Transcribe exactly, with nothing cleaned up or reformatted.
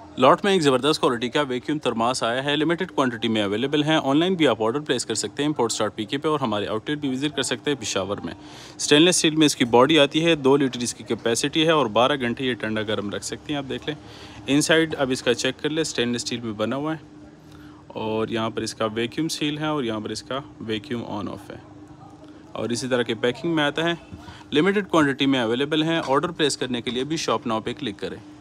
Lot में एक ज़बरदस्त क्वालिटी का वैक्यूम थर्मास आया है, लिमिटेड क्वांटिटी में अवेलेबल है। ऑनलाइन भी आप ऑर्डर प्लेस कर सकते हैं इंपोर्ट स्टार्ट पीके पे, और हमारे आउटलेट भी विजिट कर सकते हैं पेशावर में। स्टेनलेस स्टील में इसकी बॉडी आती है, दो लीटर इसकी कैपेसिटी है और बारह घंटे ये ठंडा गर्म रख सकती हैं। आप देख लें इनसाइड, अब इसका चेक कर ले, स्टेनलेस स्टील में बना हुआ है और यहाँ पर इसका वैक्यूम सील है और यहाँ पर इसका वैक्यूम ऑन ऑफ है और इसी तरह के पैकिंग में आता है। लिमिटेड क्वांटिटी में अवेलेबल हैं। ऑर्डर प्लेस करने के लिए भी शॉप नाउ पे क्लिक करें।